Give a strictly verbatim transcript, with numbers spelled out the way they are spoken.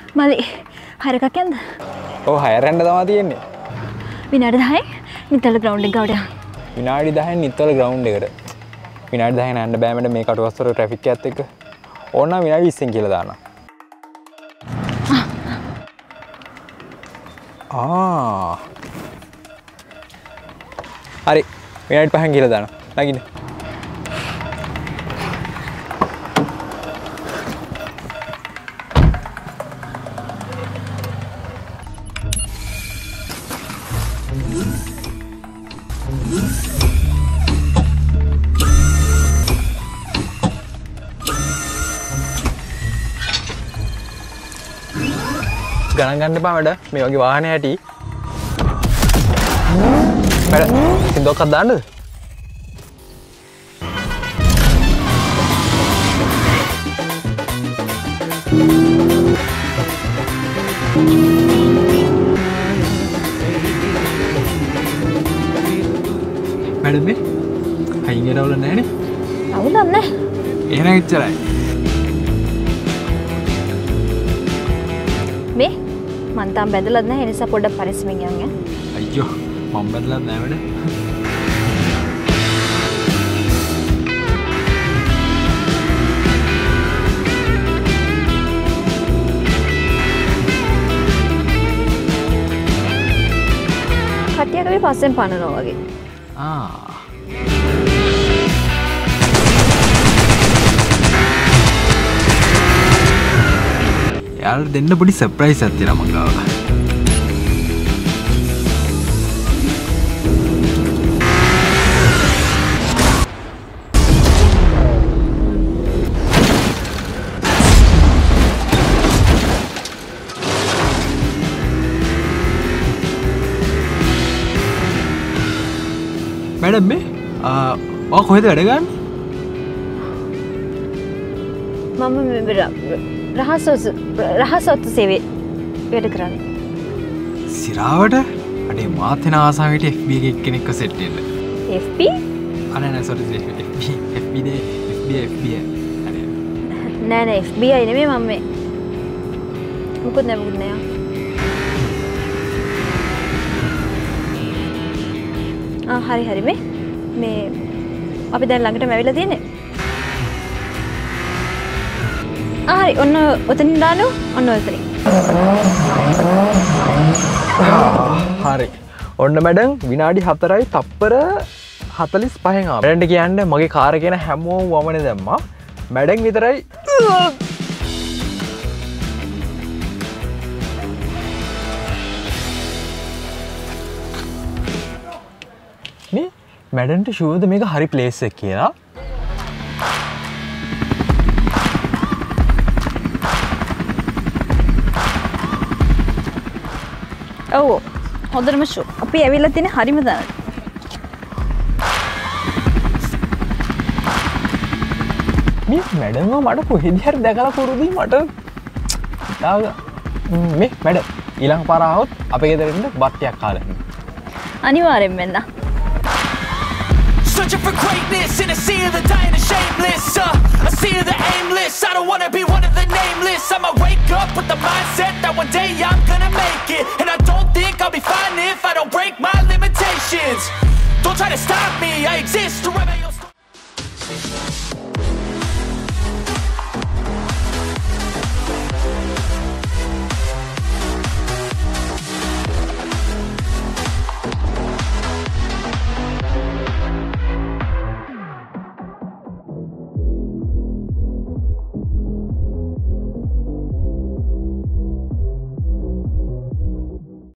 මලි හයරකක් යන්න. ඔව් හයරෙන්ද තමයි තියෙන්නේ. විනාඩි දහයෙන් නිතල ග්‍රවුන්ඩ් එක ගාවට යන්න. විනාඩි දහයෙන් නිතල ග්‍රවුන්ඩ් එකට. විනාඩි දහයෙන් යන්න බෑ මට මේ කටුවස්තර ට්‍රැෆික් එකත් එක්ක. ඕන නම් විනාඩි විස්සෙන් කියලා දානවා. ආ. හරි. විනාඩි පහෙන් කියලා දානවා. නගින්න. ගණන් ගන්න එපා මඩ මේ වගේ වාහනේ හැටි මඩ සින්දුවක්වත් දාන්නද මඩ මේ අයින් ගරවල නැහැ නේ අවුලක් නැහැ එහෙනම් එච්චරයි මේ මං තාම බැඳලත් නැහැ ඒ නිසා පොඩ්ඩක් පරිස්සමෙන් යන්න ඈ අයියෝ මම බැඳලත් නැහැ වැඩ කට්ටියක් අපි පස්සෙන් පනනවා වගේ ආ යාළුවා දෙන්න පොඩි සර්ප්‍රයිස් එකක් තියෙනවා මං ගාව. මැඩම් මේ ආ ඔය කොහෙද වැඩ ගන්නේ? මම රහසොත් රහසොත් සේවයේ වැඩ කරන්නේ. සිරාවට අනේ මාත් වෙන ආසාවට F B එකේ එක්කෙනෙක්ව සෙට් වෙන්න. F B? අනේ නෑ sorry F B F B නේ F B F B අනේ නෑ නෑ F B I නෙමෙයි මම මේ මොකද නෑ මොකද නෑ ආ හරි හරි මේ මේ අපි දැන් ළඟටම ඇවිල්ලා තියෙන්නේ. හරි ඔන්න ඔතනින් දානු ඔන්න ඔතනින් හරි ඔන්න මැඩම් විනාඩි හතරයි තප්පර හතලිස් පහෙන් ආවා. මැඩම්ට කියන්න මගේ කාර් එක ගැන හැමෝම වමනේ දැම්මා. මැඩම් විතරයි නේ මැඩම්ට ෂුවර්ද මේක හරි ප්ලේස් එක කියලා? ඔව් හොඳටම ෂෝ අපි ඇවිල්ලා තියෙන හරිම තැනට මේ මැඩම්ව මට කොහෙද හරි දැකලා පුරුදුයි මට තාග මේ මැඩම් ඊළඟ පාර ආවොත් අපේ ගෙදර ඉන්න බත් ටිකක් කාලා එන්න අනිවාර්යෙන් වෙන්න Searching for greatness in a sea of the dying and shameless uh, a sea of the aimless I don't wanna be one of the nameless I'ma wake up with the mindset that one day I'm gonna make it and I don't think I'll be fine if I don't break my limitations Don't try to stop me, I exist to rev